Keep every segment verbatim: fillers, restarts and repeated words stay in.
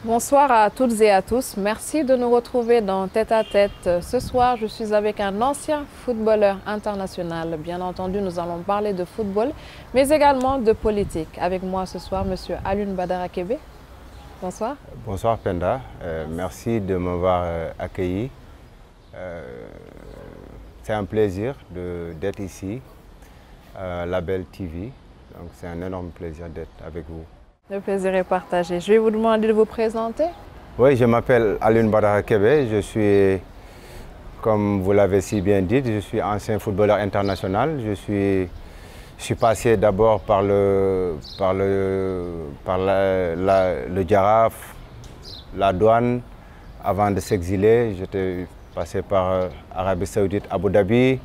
Bonsoir à toutes et à tous. Merci de nous retrouver dans Tête à Tête. Ce soir, je suis avec un ancien footballeur international. Bien entendu, nous allons parler de football, mais également de politique. Avec moi ce soir, M. Alioune Badara Kébé. Bonsoir. Bonsoir Penda. Euh, merci de m'avoir euh, accueilli. Euh, c'est un plaisir d'être ici, à Label T V. Donc c'est un énorme plaisir d'être avec vous. Le plaisir est partagé. Je vais vous demander de vous présenter. Oui, je m'appelle Alioune Badara Kébé. Je suis, comme vous l'avez si bien dit, je suis ancien footballeur international. Je suis, je suis passé d'abord par le, par le, par la, la, le Jaraaf, la Douane, avant de s'exiler. J'étais passé par euh, Arabie Saoudite, Abu Dhabi,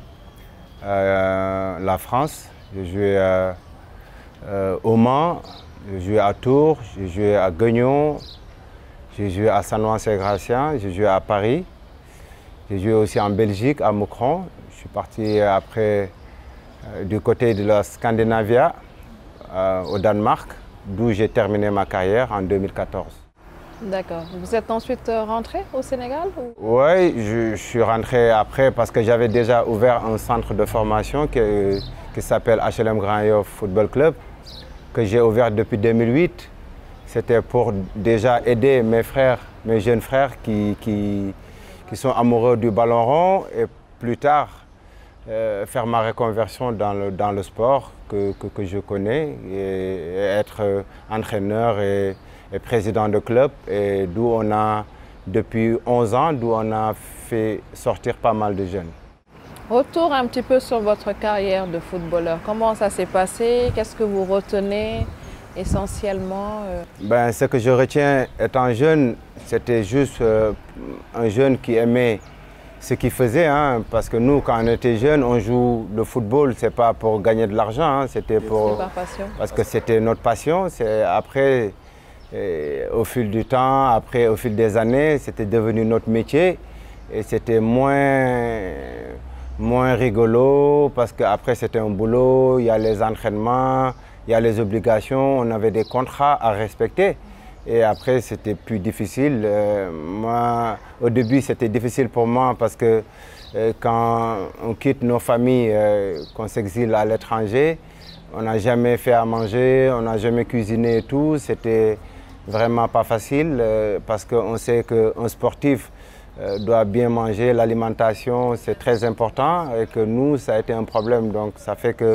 euh, la France. J'ai joué euh, euh, au Mans. J'ai joué à Tours, j'ai joué à Guignon, j'ai joué à Saint-Ouen-Saint-Gratien, j'ai joué à Paris. J'ai joué aussi en Belgique, à Moucron. Je suis parti après euh, du côté de la Scandinavia, euh, au Danemark, d'où j'ai terminé ma carrière en deux mille quatorze. D'accord. Vous êtes ensuite rentré au Sénégal ou... Oui, je, je suis rentré après parce que j'avais déjà ouvert un centre de formation qui, qui s'appelle H L M Grand Yoff Football Club, que j'ai ouvert depuis deux mille huit. C'était pour déjà aider mes frères, mes jeunes frères qui, qui, qui sont amoureux du ballon rond et plus tard euh, faire ma reconversion dans le, dans le sport que, que, que je connais et, et être euh, entraîneur et, et président de club, et d'où on a, depuis onze ans, d'où on a fait sortir pas mal de jeunes. Retour un petit peu sur votre carrière de footballeur. Comment ça s'est passé? Qu'est-ce que vous retenez essentiellement? euh... ben, Ce que je retiens étant jeune, c'était juste euh, un jeune qui aimait ce qu'il faisait. Hein, parce que nous, quand on était jeunes, on joue le football, c'est pas pour gagner de l'argent, hein, c'était pour... par passion. Parce que c'était notre passion. Après, et, au fil du temps, après, au fil des années, c'était devenu notre métier. Et c'était moins... moins rigolo parce qu'après c'était un boulot, il y a les entraînements, il y a les obligations, on avait des contrats à respecter et après c'était plus difficile. Euh, moi, au début c'était difficile pour moi parce que euh, quand on quitte nos familles, euh, qu'on s'exile à l'étranger, on n'a jamais fait à manger, on n'a jamais cuisiné et tout, c'était vraiment pas facile euh, parce qu'on sait qu'un sportif Euh, doit bien manger, l'alimentation c'est très important et que nous ça a été un problème, donc ça fait que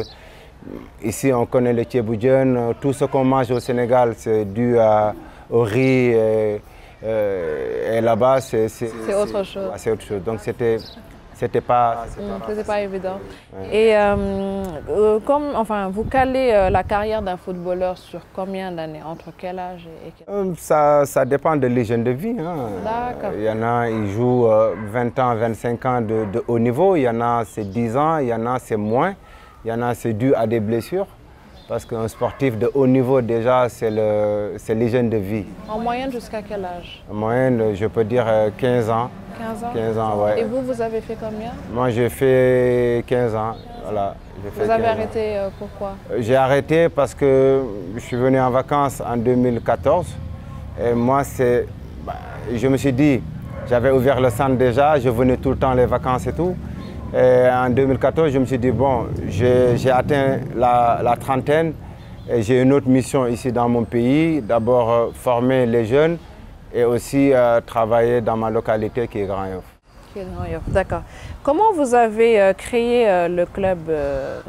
ici on connaît le thiéboudiène, tout ce qu'on mange au Sénégal c'est dû à, au riz et, euh, et là-bas c'est autre chose. C'est autre chose, donc c'était c'était pas, mmh, pas évident. Ouais. Et euh, euh, comme, enfin, vous calez euh, la carrière d'un footballeur sur combien d'années? Entre quel âge et quel... Euh, ça, ça dépend de l'hygiène de vie. Hein. D'accord. Il y en a, ils jouent euh, vingt ans, vingt-cinq ans de, de haut niveau. Il y en a, c'est dix ans. Il y en a, c'est moins. Il y en a, c'est dû à des blessures. Parce qu'un sportif de haut niveau, déjà, c'est l'hygiène de vie. En moyenne, jusqu'à quel âge? En moyenne, je peux dire quinze ans. quinze ans? quinze ans, ouais. Et vous, vous avez fait combien? Moi, j'ai fait quinze ans. Voilà, fait vous avez arrêté euh, pourquoi? J'ai arrêté parce que je suis venu en vacances en deux mille quatorze. Et moi, c'est, bah, je me suis dit, j'avais ouvert le centre déjà, je venais tout le temps les vacances et tout. Et en deux mille quatorze, je me suis dit, bon, j'ai atteint la, la trentaine et j'ai une autre mission ici dans mon pays. D'abord, euh, former les jeunes et aussi euh, travailler dans ma localité qui est Grand Yoff. Qui est Grand Yoff, d'accord. Comment vous avez euh, créé euh, le club euh,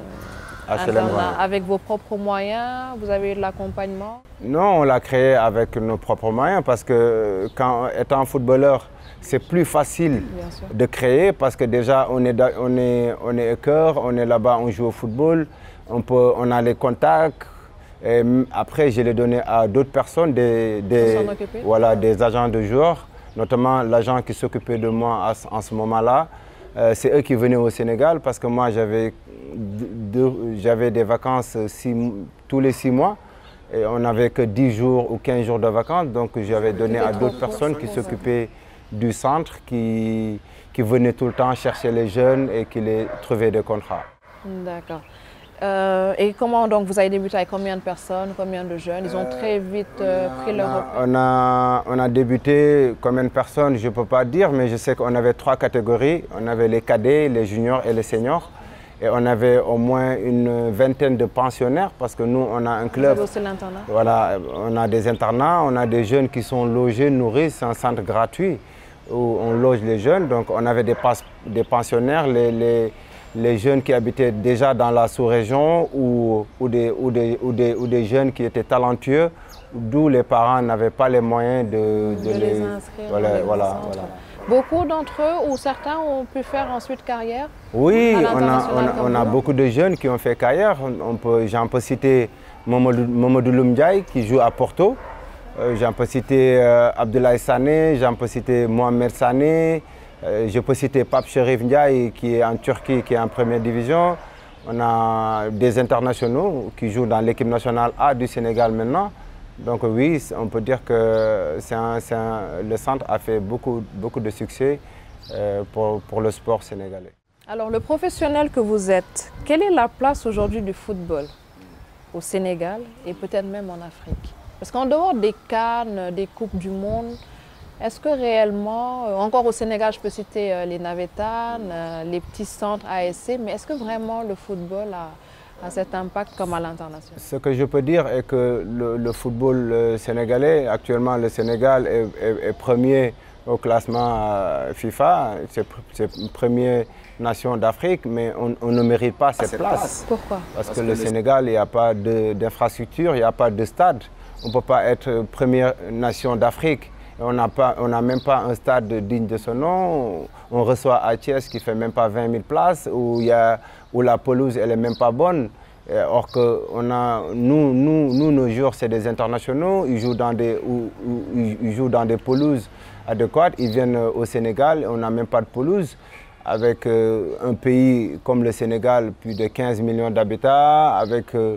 avec vos propres moyens? Vous avez eu de l'accompagnement? Non, on l'a créé avec nos propres moyens parce que quand étant footballeur, c'est plus facile de créer parce que déjà on est, on est, on est au cœur, on est là-bas, on joue au football, on, peut, on a les contacts. Et après, je l'ai donné à d'autres personnes, des, des, voilà, des agents de joueurs, notamment l'agent qui s'occupait de moi en ce moment-là. Euh, c'est eux qui venaient au Sénégal parce que moi j'avais des vacances six, tous les six mois. Et on n'avait que dix jours ou quinze jours de vacances, donc j'avais donné à d'autres personnes qui s'occupaient du centre, qui, qui venaient tout le temps chercher les jeunes et qui les trouvaient des contrats. D'accord. Euh, et comment donc vous avez débuté avec combien de personnes, combien de jeunes? Ils ont très vite euh, pris leur repère. On a, on a débuté combien de personnes, je ne peux pas dire, mais je sais qu'on avait trois catégories. On avait les cadets, les juniors et les seniors. Et on avait au moins une vingtaine de pensionnaires parce que nous, on a un club. Vous avez aussi l'internat? Voilà, on a des internats, on a des jeunes qui sont logés, nourris, c'est un centre gratuit où on loge les jeunes. Donc on avait des, des pensionnaires, les, les les jeunes qui habitaient déjà dans la sous-région ou, ou, des, ou, des, ou, des, ou des jeunes qui étaient talentueux, d'où les parents n'avaient pas les moyens de, de, de les, les inscrire. Voilà, les voilà, voilà. Beaucoup d'entre eux, ou certains, ont pu faire ensuite carrière? Oui, on a, on, a, on a beaucoup de jeunes qui ont fait carrière. On peut, j'en peux citer Mamadou Loumdiaye qui joue à Porto. Euh, j'en peux citer euh, Abdoulaye Sané, j'en peux citer Mohamed Sané. Euh, je peux citer Pape Cherif Ndiaye qui est en Turquie, qui est en première division. On a des internationaux qui jouent dans l'équipe nationale A du Sénégal maintenant. Donc oui, on peut dire que c'est un, c'est un, le centre a fait beaucoup, beaucoup de succès euh, pour, pour le sport sénégalais. Alors le professionnel que vous êtes, quelle est la place aujourd'hui du football au Sénégal et peut-être même en Afrique? Parce qu'en dehors des CAN, des Coupes du Monde, est-ce que réellement, euh, encore au Sénégal, je peux citer euh, les Navétanes, euh, les petits centres A S C, mais est-ce que vraiment le football a, a cet impact comme à l'international? Ce que je peux dire est que le, le football euh, sénégalais, actuellement le Sénégal est, est, est premier au classement euh, FIFA, c'est la première nation d'Afrique, mais on, on ne mérite pas cette, cette place. place. Pourquoi? Parce, Parce que, que le Sénégal, il n'y a pas d'infrastructure, il n'y a pas de stade. On ne peut pas être première nation d'Afrique. On n'a même pas un stade digne de ce nom. On reçoit à Thiès qui ne fait même pas vingt mille places, où, y a, où la pelouse n'est même pas bonne. Or que on a, nous, nous, nous, nos joueurs, c'est des internationaux, ils jouent, dans des, où, où, ils jouent dans des pelouses adéquates. Ils viennent au Sénégal, on n'a même pas de pelouse. Avec euh, un pays comme le Sénégal, plus de quinze millions d'habitants, avec euh,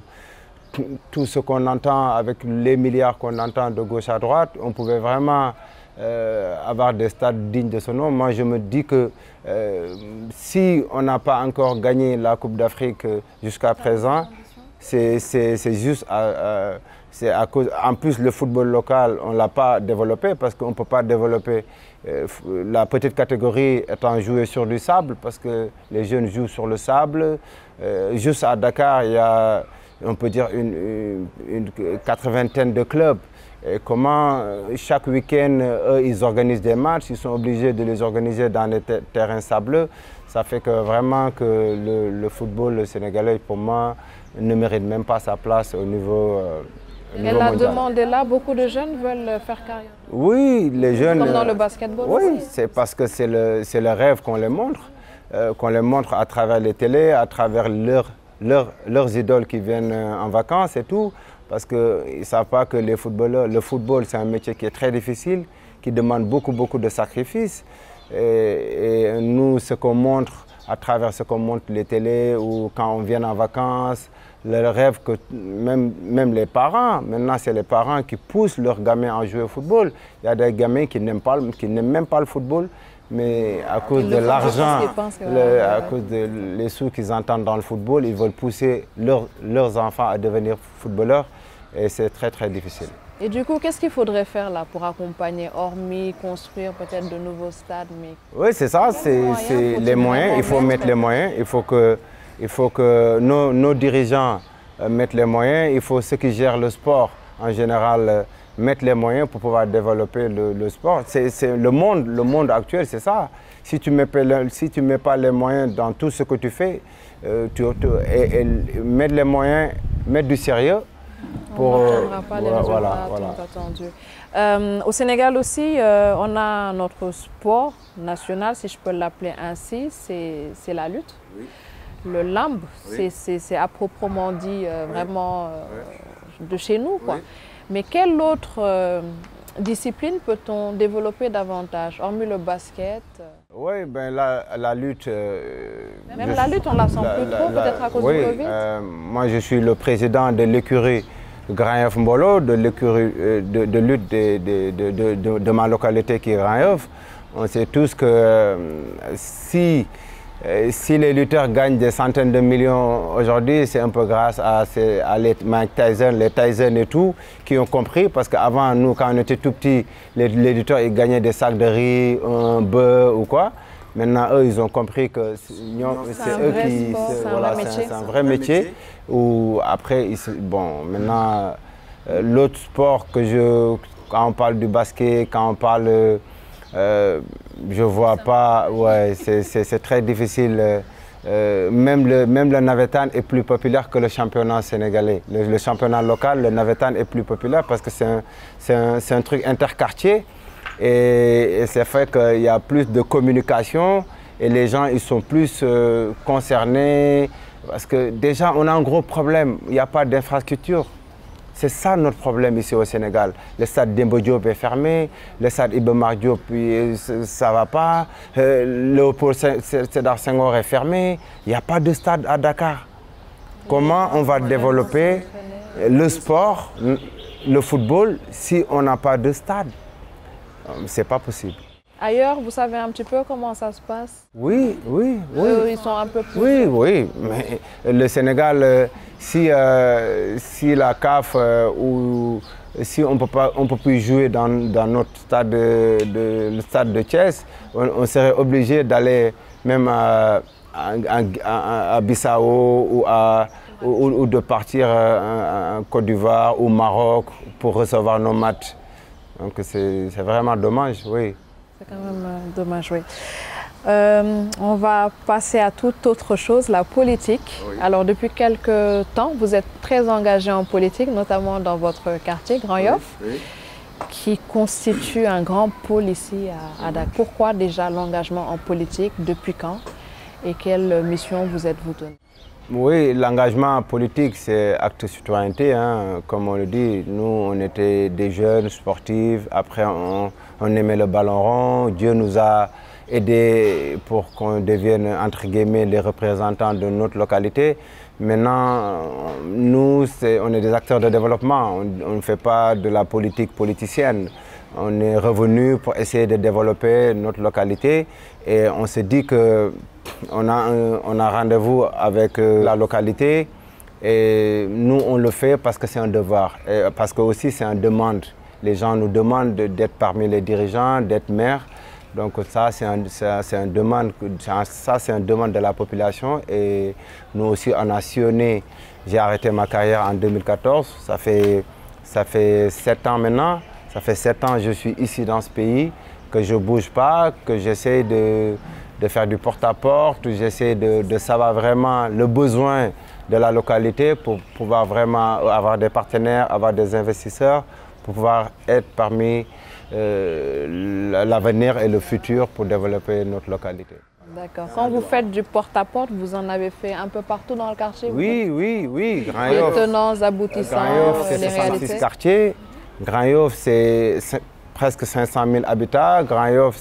tout ce qu'on entend, avec les milliards qu'on entend de gauche à droite, on pouvait vraiment euh, avoir des stades dignes de ce nom. Moi, je me dis que euh, si on n'a pas encore gagné la Coupe d'Afrique jusqu'à présent, c'est juste à, à, à cause... En plus, le football local, on ne l'a pas développé parce qu'on ne peut pas développer euh, la petite catégorie étant jouée sur du sable parce que les jeunes jouent sur le sable. Euh, juste à Dakar, il y a, on peut dire, une, une, une quatre-vingtaine de clubs. Et comment chaque week-end, eux, ils organisent des matchs, ils sont obligés de les organiser dans les terrains sableux. Ça fait que vraiment que le, le football sénégalais, pour moi, ne mérite même pas sa place au niveau, euh, au Et niveau la mondial. demande est là, beaucoup de jeunes veulent faire carrière. Oui, les jeunes... Comme dans le basketball. Oui, c'est parce que c'est le, le rêve qu'on les montre, euh, qu'on les montre à travers les télés, à travers leur, leur, leurs idoles qui viennent en vacances et tout. Parce qu'ils ne savent pas que les footballeurs, le football, c'est un métier qui est très difficile, qui demande beaucoup, beaucoup de sacrifices. Et, et nous, ce qu'on montre à travers ce qu'on montre les télés ou quand on vient en vacances, le rêve que même, même les parents, maintenant c'est les parents qui poussent leurs gamins à jouer au football. Il y a des gamins qui n'aiment pas, qui n'aiment même pas le football, mais à cause de l'argent, à cause des les sous qu'ils entendent dans le football, ils veulent pousser leur, leurs enfants à devenir footballeurs et c'est très très difficile. Et du coup, qu'est-ce qu'il faudrait faire là pour accompagner, hormis construire peut-être de nouveaux stades mais... Oui, c'est ça, c'est les moyens, il faut mettre les moyens, il faut que, il faut que nos, nos dirigeants mettent les moyens, il faut ceux qui gèrent le sport en général mettre les moyens pour pouvoir développer le, le sport. C'est le monde, le monde actuel, c'est ça. Si tu ne mets, si tu mets pas les moyens dans tout ce que tu fais, euh, tu, tu, et, et mettre les moyens, mettre du sérieux, pour, on n'obtiendra pas les résultats voilà, voilà. attendus. Euh, au Sénégal aussi, euh, on a notre sport national, si je peux l'appeler ainsi, c'est la lutte. Oui. Le lamb, oui. c'est à proprement dit euh, oui. vraiment euh, oui. de chez nous, quoi. Oui. Mais quelle autre euh, discipline peut-on développer davantage, hormis le basket? Oui, ben la, la lutte... Euh, Même je, la lutte, on la sent la, plus la, trop, peut-être à cause oui, du Covid euh, moi, je suis le président de l'écurie Grand Yoff Mbolo, de l'écurie euh, de, de lutte de, de, de, de, de ma localité qui est Grand Yoff. On sait tous que euh, si euh, si les lutteurs gagnent des centaines de millions aujourd'hui, c'est un peu grâce à, ces, à les Mike Tyson, les Tyson et tout, qui ont compris. Parce qu'avant, nous, quand on était tout petits, les, les lutteurs, ils gagnaient des sacs de riz, un bœuf ou quoi. Maintenant, eux, ils ont compris que c'est eux qui... C'est voilà, un, un vrai métier. Où après, ils, bon, maintenant, euh, l'autre sport que je... Quand on parle du basket, quand on parle... Euh, je vois pas... Ouais, c'est très difficile. Euh, même, le, même le navétane est plus populaire que le championnat sénégalais. Le, le championnat local, le navétane est plus populaire parce que c'est un, un, un truc interquartier. Et, et c'est fait qu'il y a plus de communication et les gens ils sont plus euh, concernés parce que déjà on a un gros problème, il n'y a pas d'infrastructure. C'est ça notre problème ici au Sénégal. Le stade Demba Diop est fermé, le stade Iba Mar Diop ça ne va pas, euh, Léopold Sédar Senghor est fermé, il n'y a pas de stade à Dakar. Comment on va développer le sport, le football si on n'a pas de stade? C'est pas possible. Ailleurs, vous savez un petit peu comment ça se passe? Oui, oui, oui. Eux, ils sont un peu plus... Oui, oui. Mais le Sénégal, euh, si, euh, si la C A F euh, ou si on peut pas, on peut plus jouer dans, dans notre stade de, de, le stade de Thiès, on, on serait obligé d'aller même à, à, à, à Bissau ou, à, ou, ou de partir en Côte d'Ivoire ou Maroc pour recevoir nos matchs. Donc c'est vraiment dommage, oui. C'est quand même euh, dommage, oui. Euh, on va passer à toute autre chose, la politique. Oui. Alors depuis quelques temps, vous êtes très engagé en politique, notamment dans votre quartier, Grand Yoff, oui, oui. qui constitue un grand pôle ici à, à Dakar. Pourquoi déjà l'engagement en politique? Depuis quand? Et quelle mission vous êtes-vous donné? Oui, l'engagement politique, c'est acte de citoyenneté, hein. Comme on le dit. Nous, on était des jeunes sportifs, après on, on aimait le ballon rond. Dieu nous a aidés pour qu'on devienne, entre guillemets, les représentants de notre localité. Maintenant, nous, est, on est des acteurs de développement, on ne fait pas de la politique politicienne. On est revenu pour essayer de développer notre localité et on s'est dit que on a, on a rendez-vous avec la localité et nous on le fait parce que c'est un devoir et parce que aussi c'est une demande. Les gens nous demandent d'être parmi les dirigeants, d'être maire. Donc ça c'est un, un demande, ça c'est une demande de la population et nous aussi on a sillonné. J'ai arrêté ma carrière en deux mille quatorze, ça fait, ça fait sept ans maintenant. Ça fait sept ans que je suis ici dans ce pays, que je ne bouge pas, que j'essaie de, de faire du porte-à-porte, j'essaie de, de savoir vraiment le besoin de la localité pour pouvoir vraiment avoir des partenaires, avoir des investisseurs, pour pouvoir être parmi euh, l'avenir et le futur pour développer notre localité. D'accord. Quand vous faites du porte-à-porte, vous en avez fait un peu partout dans le quartier? Oui, oui, oui. Grand Yoff, les tenants, aboutissants, Grand Yoff, c'est soixante-six quartiers. Grand Yoff, c'est presque cinq cent mille habitants. Grand Yoff,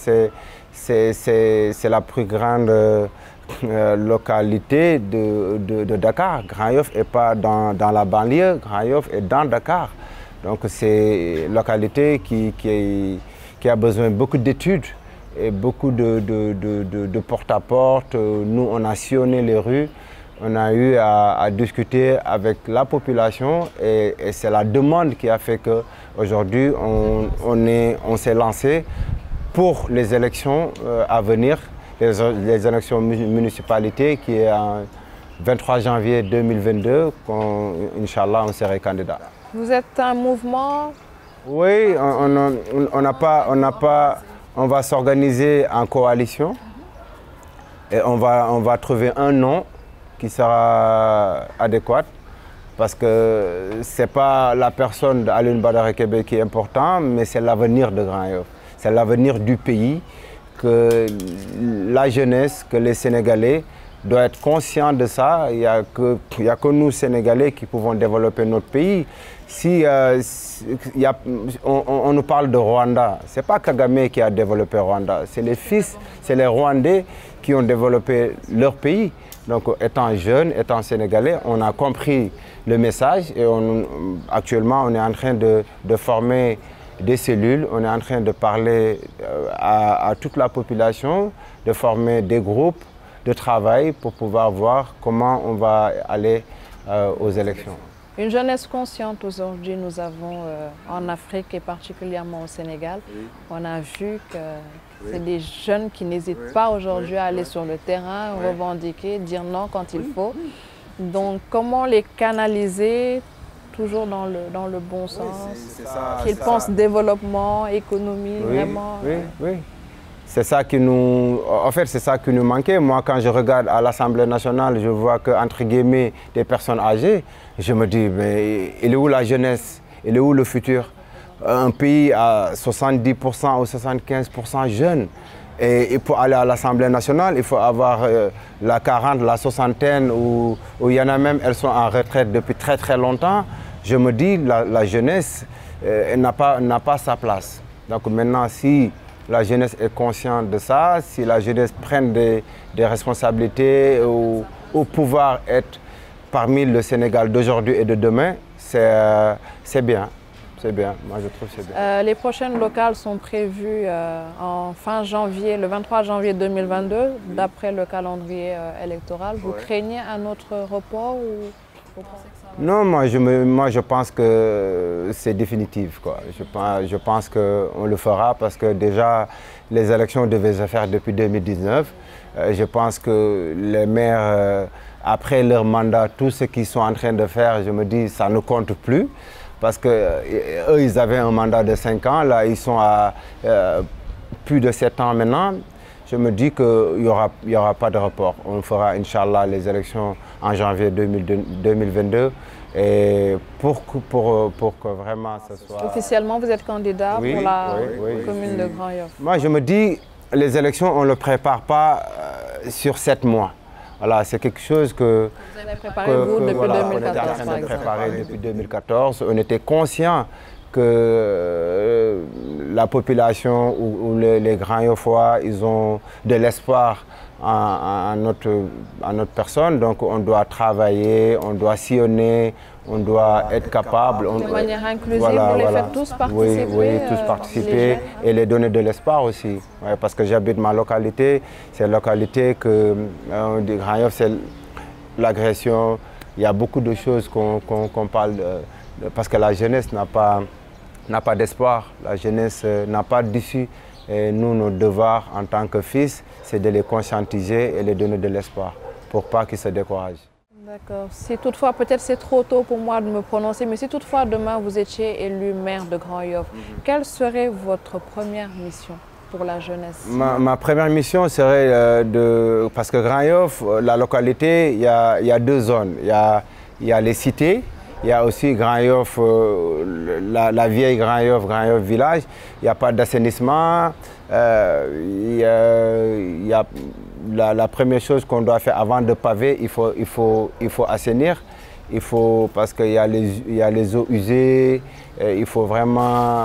c'est la plus grande euh, localité de, de, de Dakar. Grand Yoff n'est pas dans, dans la banlieue, Grand Yoff est dans Dakar. Donc c'est une localité qui, qui, qui a besoin de beaucoup d'études et beaucoup de, de, de, de, de porte-à-porte. Nous, on a sillonné les rues. On a eu à, à discuter avec la population et, et c'est la demande qui a fait qu'aujourd'hui on, on, on s'est lancé pour les élections euh, à venir, les, les élections municipalités qui est en vingt-trois janvier deux mille vingt-deux, Inch'Allah on serait candidat. Vous êtes un mouvement? Oui, on, on, on n'a pas, on n'a pas, on va s'organiser en coalition et on va, on va trouver un nom qui sera adéquate parce que ce n'est pas la personne d'Alioune Badara Kébé qui est important, mais c'est l'avenir de Grand Yoff. C'est l'avenir du pays, que la jeunesse, que les Sénégalais doivent être conscients de ça. Il n'y a, a que nous, Sénégalais, qui pouvons développer notre pays. Si, euh, si y a, on, on nous parle de Rwanda, ce n'est pas Kagame qui a développé Rwanda, c'est les fils, c'est les Rwandais qui ont développé leur pays. Donc, étant jeune, étant sénégalais, on a compris le message et on, actuellement, on est en train de, de former des cellules, on est en train de parler à, à toute la population, de former des groupes de travail pour pouvoir voir comment on va aller euh, aux élections. Une jeunesse consciente aujourd'hui, nous avons euh, en Afrique et particulièrement au Sénégal. Oui. On a vu que oui. c'est des jeunes qui n'hésitent oui. pas aujourd'hui oui. à aller oui. sur le terrain, oui. revendiquer, dire non quand il faut. Donc comment les canaliser toujours dans le, dans le bon sens, oui, qu'ils pensent ça. développement, économie, oui, vraiment. Oui, oui. C'est ça qui nous, en fait, c'est ça qui nous manquait. Moi, quand je regarde à l'Assemblée nationale, je vois que, entre guillemets, des personnes âgées, je me dis, mais il est où la jeunesse? Il est où le futur? Un pays à soixante-dix pour cent ou soixante-quinze pour cent jeunes. Et, et pour aller à l'Assemblée nationale, il faut avoir euh, la quarante, la soixantaine, où, où il y en a même, elles sont en retraite depuis très très longtemps. Je me dis, la, la jeunesse, euh, elle n'a pas, n'a pas sa place. Donc maintenant, si la jeunesse est consciente de ça, si la jeunesse prend des, des responsabilités ou, ou pouvoir être parmi le Sénégal d'aujourd'hui et de demain, c'est euh, bien. C'est bien, moi je trouve que c'est bien. Euh, les prochaines locales sont prévues euh, en fin janvier, le vingt-trois janvier deux mille vingt-deux, d'après le calendrier euh, électoral. Vous ouais. craignez un autre report ou vous pensez que ça va? Non, moi je, me, moi je pense que c'est définitif, quoi. Je pense, je pense qu'on le fera parce que déjà les élections devaient se faire depuis deux mille dix-neuf. Euh, je pense que les maires, euh, après leur mandat, tout ce qu'ils sont en train de faire, je me dis ça ne compte plus. Parce qu'eux, ils avaient un mandat de cinq ans, là, ils sont à euh, plus de sept ans maintenant. Je me dis qu'il n'y aura, y aura pas de report. On fera, Inch'Allah, les élections en janvier deux mille vingt-deux. Et pour, pour, pour que vraiment ce soit... Officiellement, vous êtes candidat oui, pour la oui, oui, commune oui. de Grand Yoff. Moi, je me dis, les élections, on ne le prépare pas euh, sur sept mois. Voilà, c'est quelque chose que... Vous avez préparé, que, vous, que, depuis voilà, deux mille quatorze, on était en train de préparer depuis deux mille quatorze. On était conscient que euh, la population ou, ou les, les Grands Yoffois, ils ont de l'espoir en, en, notre, en notre personne. Donc on doit travailler, on doit sillonner, on doit être capable. De on, manière inclusive, voilà, vous les voilà. faites tous participer? Oui, oui tous participer les et les donner de l'espoir aussi. Ouais, parce que j'habite ma localité, c'est la localité que euh, des Grands Yoff, c'est l'agression. Il y a beaucoup de choses qu'on qu'on, qu'on parle, de, de, parce que la jeunesse n'a pas, n'a pas d'espoir, la jeunesse euh, n'a pas d'issue. Et nous, notre devoir en tant que fils, c'est de les conscientiser et les donner de l'espoir pour pas qu'ils se découragent. D'accord. Si toutefois, peut-être c'est trop tôt pour moi de me prononcer, mais si toutefois demain vous étiez élu maire de Grand Yoff, mm-hmm. quelle serait votre première mission pour la jeunesse? Ma, ma première mission serait euh, de... Parce que Grand Yoff, la localité, il y a, y a deux zones. Il y a, y a les cités, il y a aussi Grand Yoff, euh, la, la vieille Grand Yoff, Grand Yoff village. Il n'y a pas d'assainissement. Euh, y a, y a la, la première chose qu'on doit faire avant de paver, il faut, il faut, il faut assainir. Il faut, parce qu'il y a les, il y a les eaux usées, il faut vraiment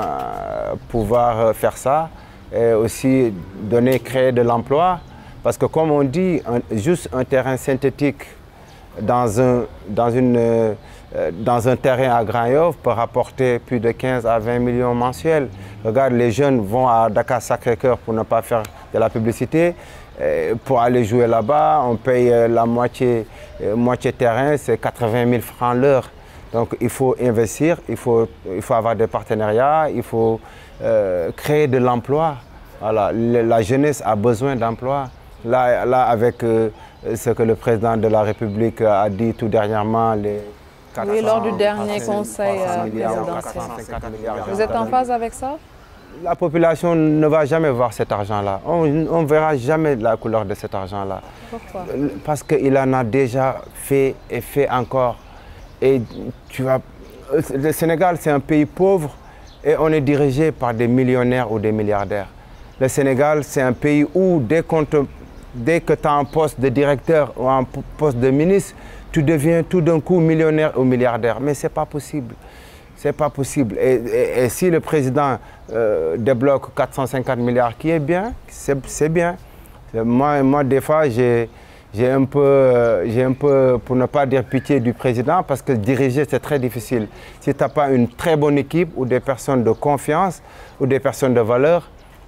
pouvoir faire ça. Et aussi donner, créer de l'emploi. Parce que comme on dit, un, juste un terrain synthétique dans un, dans, une, euh, dans un terrain à Grand Yoff peut rapporter plus de quinze à vingt millions mensuels. Regarde, les jeunes vont à Dakar-Sacré-Cœur pour ne pas faire de la publicité. Et pour aller jouer là-bas, on paye la moitié, euh, moitié terrain, c'est quatre-vingt mille francs l'heure. Donc il faut investir, il faut, il faut avoir des partenariats, il faut euh, créer de l'emploi. Voilà, la jeunesse a besoin d'emploi. Là, là, avec euh, ce que le président de la République a dit tout dernièrement, les quatre cents, oui, lors du dernier conseil présidentiel. Vous êtes en phase avec ça? La population ne va jamais voir cet argent-là. On ne verra jamais la couleur de cet argent-là. Pourquoi? Parce qu'il en a déjà fait et fait encore. Et tu vas... Le Sénégal, c'est un pays pauvre et on est dirigé par des millionnaires ou des milliardaires. Le Sénégal, c'est un pays où dès, te, dès que tu as un poste de directeur ou un poste de ministre, tu deviens tout d'un coup millionnaire ou milliardaire. Mais ce n'est pas possible. Ce n'est pas possible. Et, et, et si le président euh, débloque quatre cent cinquante milliards, qui est bien, c'est bien. Moi, moi, des fois, j'ai... J'ai un, peu, j'ai un peu, pour ne pas dire pitié du président, parce que diriger, c'est très difficile. Si tu n'as pas une très bonne équipe ou des personnes de confiance ou des personnes de valeur,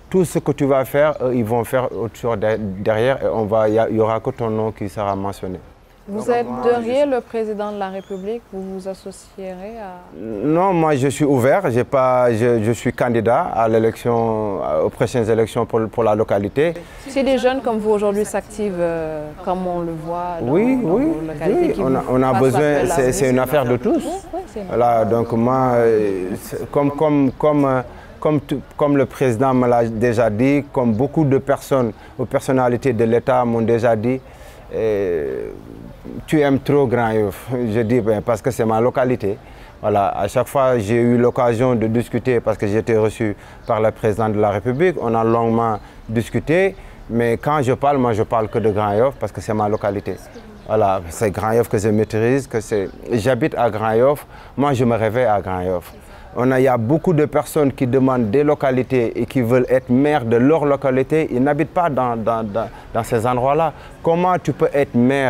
tout ce que tu vas faire, eux, ils vont faire autre chose derrière et on va, il n'y aura que ton nom qui sera mentionné. Vous Donc, aideriez moi, je... le président de la République, vous vous associerez à... Non, moi je suis ouvert, j'ai pas, je, je suis candidat à l'élection, aux prochaines élections pour, pour la localité. Si des jeunes comme vous aujourd'hui s'activent, euh, comme on le voit dans, oui, dans oui, vos localités, oui. On a, on a besoin, c'est une affaire de tous. Oui, oui, voilà, donc moi, comme, comme, comme, comme, comme le président me l'a déjà dit, comme beaucoup de personnes, aux personnalités de l'État m'ont déjà dit, euh, tu aimes trop Grand Yoff. Je dis ben, parce que c'est ma localité. Voilà, à chaque fois, j'ai eu l'occasion de discuter parce que j'ai été reçu par le président de la République. On a longuement discuté, mais quand je parle, moi je parle que de Grand Yoff parce que c'est ma localité. Voilà, c'est Grand Yoff que je maîtrise, que c'est. J'habite à Grand Yoff, moi je me réveille à Grand Yoff. On a, il y a beaucoup de personnes qui demandent des localités et qui veulent être maire de leur localité. Ils n'habitent pas dans, dans, dans, dans ces endroits-là. Comment tu peux être maire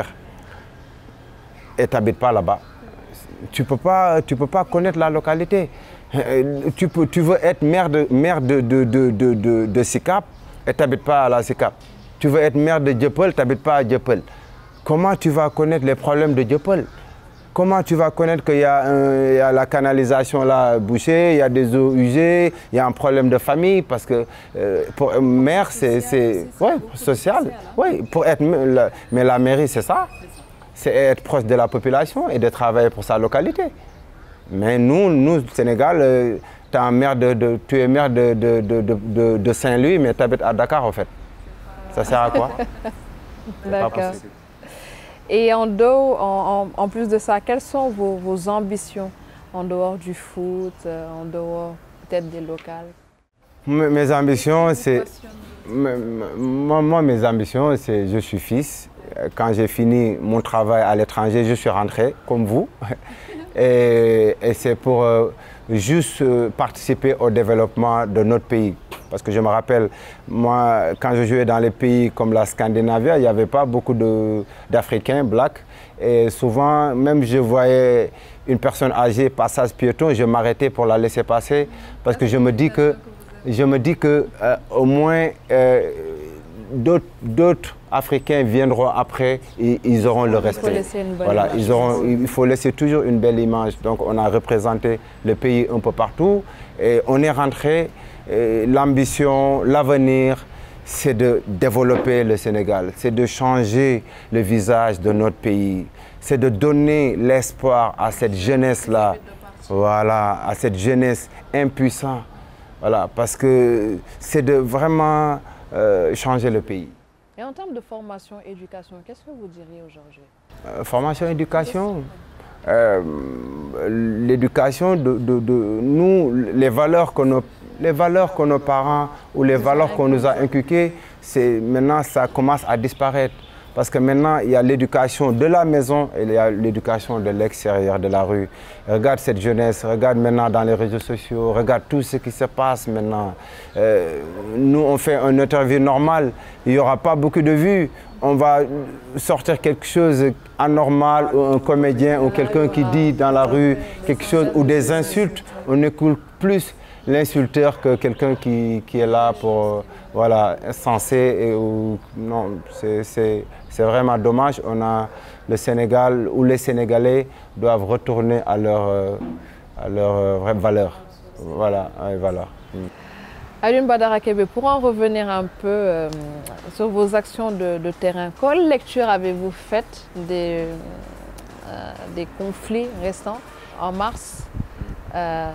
et tu n'habites pas là-bas? Tu ne peux pas, tu peux pas connaître la localité. Tu, peux, tu veux être maire de, maire de, de, de, de, de, de Sicap et tu n'habites pas à la Sicap. Tu veux être maire de Dieuppeul, tu n'habites pas à Dieuppeul. Comment tu vas connaître les problèmes de Dieuppeul? Comment tu vas connaître qu'il y, y a la canalisation là bouchée, il y a des eaux usées, il y a un problème de famille parce que euh, pour un maire c'est ouais, social. Ouais, pour être, mais la mairie c'est ça, c'est être proche de la population et de travailler pour sa localité. Mais nous, nous au Sénégal, euh, es un maire de, de, tu es maire de, de, de, de, de Saint-Louis mais tu habites à Dakar en fait. Ça sert à quoi? D'accord. Et en, dehors, en, en, en plus de ça, quelles sont vos, vos ambitions en dehors du foot, en dehors peut-être des locales? Mes, mes ambitions, c'est... Moi, moi, mes ambitions, c'est je suis fils. Quand j'ai fini mon travail à l'étranger, je suis rentré, comme vous. Et, et c'est pour euh, juste euh, participer au développement de notre pays. Parce que je me rappelle, moi, quand je jouais dans les pays comme la Scandinavie, il n'y avait pas beaucoup d'Africains, blacks. Et souvent, même je voyais une personne âgée, passage piéton, je m'arrêtais pour la laisser passer. Parce que je me dis que, je me dis que euh, au moins, euh, d'autres Africains viendront après et ils auront le respect. Il faut laisser une bonne voilà, image. ils auront, il faut laisser toujours une belle image. Donc on a représenté le pays un peu partout et on est rentré. L'ambition, l'avenir, c'est de développer le Sénégal, c'est de changer le visage de notre pays, c'est de donner l'espoir à cette jeunesse-là, voilà, à cette jeunesse impuissante, voilà, parce que c'est de vraiment euh, changer le pays. Et en termes de formation, éducation, qu'est-ce que vous diriez aujourd'hui? euh, Formation, éducation. Euh, L'éducation, de, de, de nous, les valeurs que nos, les valeurs que nos parents ou les valeurs qu'on nous a inculquées, maintenant ça commence à disparaître. Parce que maintenant, il y a l'éducation de la maison et il y a l'éducation de l'extérieur, de la rue. Regarde cette jeunesse, regarde maintenant dans les réseaux sociaux, regarde tout ce qui se passe maintenant. Euh, nous, on fait une interview normale, il n'y aura pas beaucoup de vues. On va sortir quelque chose anormal, ou un comédien ou quelqu'un qui dit dans la rue quelque chose, ou des insultes. On écoute plus l'insulteur que quelqu'un qui, qui est là pour, voilà, censé. Et, ou, non, c'est vraiment dommage. On a le Sénégal, où les Sénégalais doivent retourner à leur, à leur vraie valeur. Voilà, à leur valeur. Alioune Badara Kébé, pour en revenir un peu euh, sur vos actions de, de terrain, quelle lecture avez-vous faite des, euh, des conflits restants en mars euh,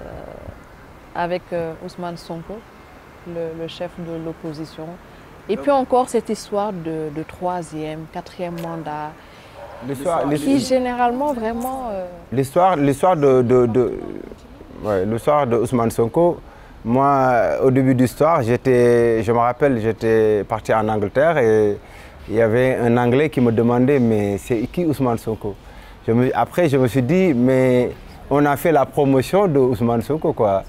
avec euh, Ousmane Sonko, le, le chef de l'opposition, et puis encore cette histoire de, de troisième, quatrième mandat, qui généralement vraiment... Euh... L'histoire de, de, de, ouais, l'histoire de Ousmane Sonko, moi, au début de l'histoire, je me rappelle, j'étais parti en Angleterre et il y avait un Anglais qui me demandait, mais c'est qui Ousmane Sonko? je me, Après, je me suis dit, mais on a fait la promotion de Ousmane Sonko, quoi.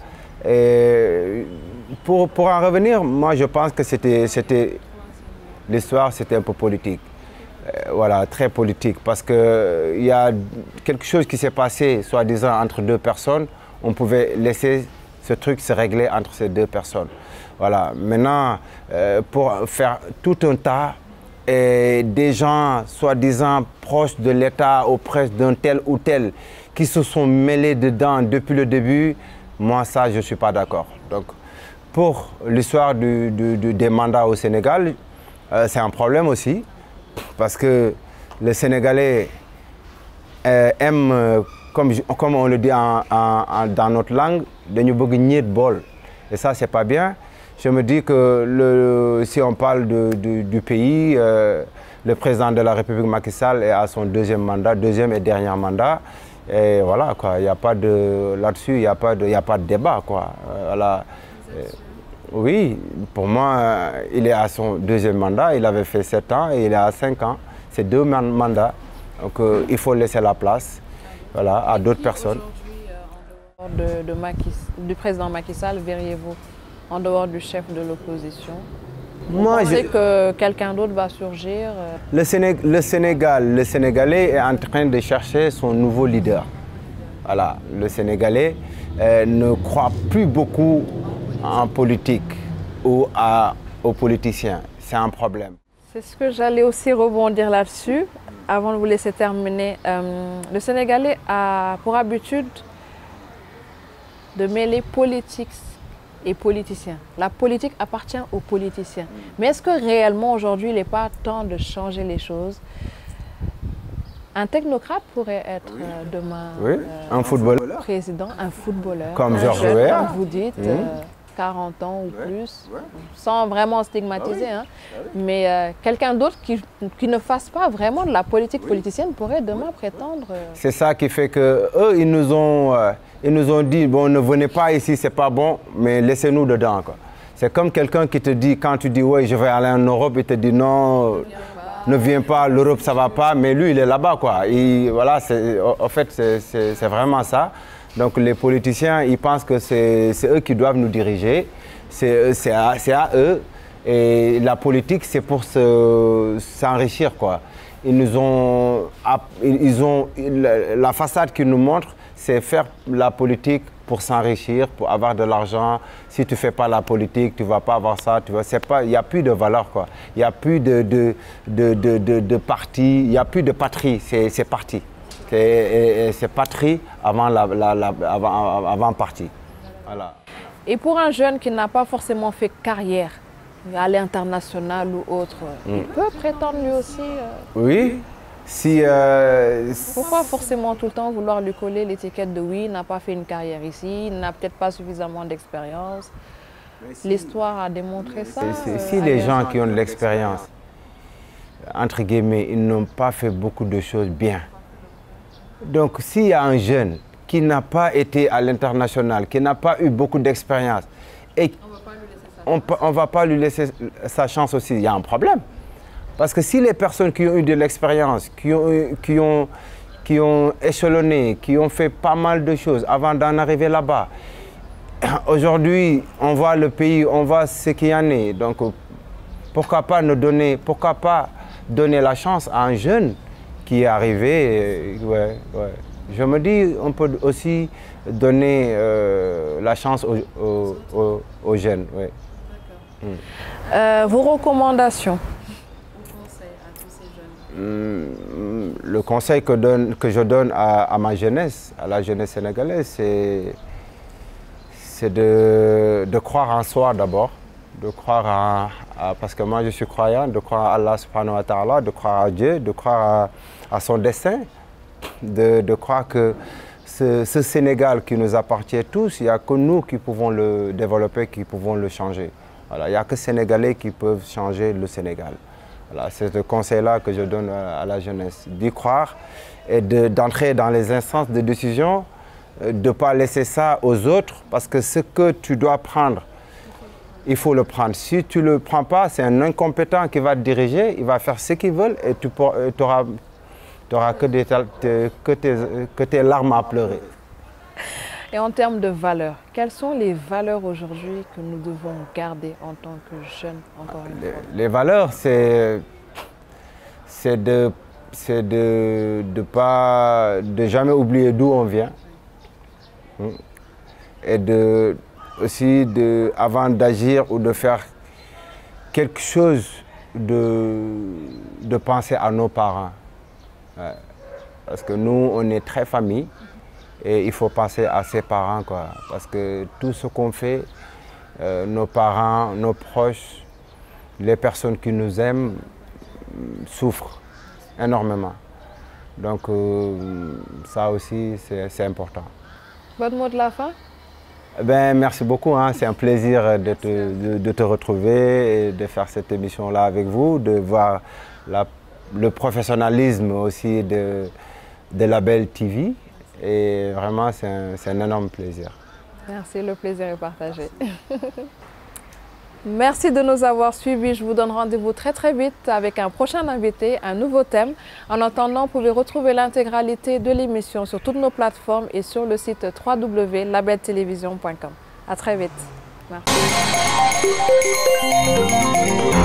Et pour, pour en revenir, moi, je pense que c'était l'histoire, c'était un peu politique. Euh, voilà, très politique, parce qu'il euh, y a quelque chose qui s'est passé, soi-disant, entre deux personnes. On pouvait laisser Ce truc se réglait entre ces deux personnes. Voilà. Maintenant, euh, pour faire tout un tas, et des gens soi-disant proches de l'État ou proches d'un tel ou tel qui se sont mêlés dedans depuis le début, moi ça je ne suis pas d'accord. Donc pour l'histoire du, du, du, des mandats au Sénégal, euh, c'est un problème aussi parce que le Sénégalais euh, aime, euh, comme, comme on le dit en, en, en, dans notre langue, de nous bëgg bol. Et ça c'est pas bien. Je me dis que le, si on parle de, de, du pays, euh, le président de la République Macky Sall est à son deuxième mandat, deuxième et dernier mandat. Et voilà, quoi, il n'y a pas de, là-dessus, il n'y a pas de, il n'y a pas de débat, quoi. Euh, voilà. Euh, oui, pour moi, euh, il est à son deuxième mandat, il avait fait sept ans et il est à cinq ans. C'est deux man mandats, donc euh, il faut laisser la place, voilà, à d'autres personnes. En dehors de, de Macky, du président Macky Sall, verriez-vous? En dehors du chef de l'opposition, vous Moi, pensez je... que quelqu'un d'autre va surgir? Le, Séné... le Sénégal, le Sénégalais est en train de chercher son nouveau leader. Voilà, le Sénégalais euh, ne croit plus beaucoup en politique ou à, aux politiciens. C'est un problème. C'est ce que j'allais aussi rebondir là-dessus. Avant de vous laisser terminer, euh, le Sénégalais a pour habitude de mêler politique et politiciens. La politique appartient aux politiciens. Mais est-ce que réellement aujourd'hui il n'est pas temps de changer les choses? Un technocrate pourrait être oui. euh, demain oui. euh, un footballeur, président, un footballeur, comme Georges Weah, comme vous dites, mmh. euh, quarante ans ou ouais. plus, ouais. sans vraiment stigmatiser. Ah oui. Hein. Ah oui. Mais euh, quelqu'un d'autre qui, qui ne fasse pas vraiment de la politique oui. politicienne pourrait demain oui. prétendre. Euh... C'est ça qui fait que eux, ils nous ont, euh, ils nous ont dit bon, ne venez pas ici, c'est pas bon, mais laissez-nous dedans. C'est comme quelqu'un qui te dit, quand tu dis ouais, je vais aller en Europe, il te dit non, ne viens pas, l'Europe ça va pas, mais lui il est là-bas quoi. Et voilà, en fait c'est vraiment ça. Donc les politiciens, ils pensent que c'est eux qui doivent nous diriger, c'est à, à eux. Et la politique, c'est pour s'enrichir, quoi. Ils nous ont, ils ont, la façade qu'ils nous montrent, c'est faire la politique pour s'enrichir, pour avoir de l'argent. Si tu ne fais pas la politique, tu ne vas pas avoir ça. Tu vois, c'est pas, il n'y a plus de valeur, quoi. Il n'y a plus de, de, de, de, de, de parti, il n'y a plus de patrie, c'est parti. C'est patrie avant, la, la, la, avant, avant parti. Voilà. Et pour un jeune qui n'a pas forcément fait carrière à l'international ou autre, mm. il peut prétendre lui aussi euh... Oui. Si, euh... Pourquoi forcément tout le temps vouloir lui coller l'étiquette de oui, il n'a pas fait une carrière ici, il n'a peut-être pas suffisamment d'expérience? Si... L'histoire a démontré ça. Euh, si les gens qui ont de l'expérience, entre guillemets, ils n'ont pas fait beaucoup de choses bien. Donc s'il y a un jeune qui n'a pas été à l'international, qui n'a pas eu beaucoup d'expérience, et on ne va pas lui laisser sa chance aussi, il y a un problème. Parce que si les personnes qui ont eu de l'expérience, qui ont, qui, ont, qui ont échelonné, qui ont fait pas mal de choses avant d'en arriver là-bas, aujourd'hui, on voit le pays, on voit ce qu'il y en est. Donc pourquoi pas nous donner, pourquoi pas donner la chance à un jeune qui est arrivé, euh, ouais, ouais. Je me dis, on peut aussi donner euh, la chance aux, aux, aux, aux jeunes. Ouais. Mm. Euh, vos recommandations? À tous ces jeunes. Mm, le conseil que, donne, que je donne à, à ma jeunesse, à la jeunesse sénégalaise, c'est de, de croire en soi d'abord, de croire à, à, parce que moi je suis croyant, de croire à Allah subhanahu wa ta'ala, de croire à Dieu, de croire à, à son destin, de, de croire que ce, ce Sénégal qui nous appartient tous, il n'y a que nous qui pouvons le développer, qui pouvons le changer. Voilà, il n'y a que Sénégalais qui peuvent changer le Sénégal. Voilà, c'est ce conseil-là que je donne à, à la jeunesse, d'y croire et d'entrer de, dans les instances de décision, de ne pas laisser ça aux autres, parce que ce que tu dois prendre, il faut le prendre. Si tu ne le prends pas, c'est un incompétent qui va te diriger, il va faire ce qu'il veut et tu n'auras que, que, tes, que tes larmes à pleurer. Et en termes de valeurs, quelles sont les valeurs aujourd'hui que nous devons garder en tant que jeunes, encore une les, fois? Les valeurs, c'est de c'est de de pas de jamais oublier d'où on vient et de aussi, de, avant d'agir ou de faire quelque chose, de, de penser à nos parents. Ouais. Parce que nous, on est très famille et il faut penser à ses parents, quoi. Parce que tout ce qu'on fait, euh, nos parents, nos proches, les personnes qui nous aiment souffrent énormément. Donc euh, ça aussi, c'est important. Votre mot de la fin? Ben, merci beaucoup, hein. C'est un plaisir de te, de, de te retrouver et de faire cette émission-là avec vous, de voir la, le professionnalisme aussi de, de Label T V. Et vraiment, c'est un, un énorme plaisir. Merci, le plaisir est partagé. Merci de nous avoir suivis. Je vous donne rendez-vous très très vite avec un prochain invité, un nouveau thème. En attendant, vous pouvez retrouver l'intégralité de l'émission sur toutes nos plateformes et sur le site w w w point label télévision point com. À très vite. Merci.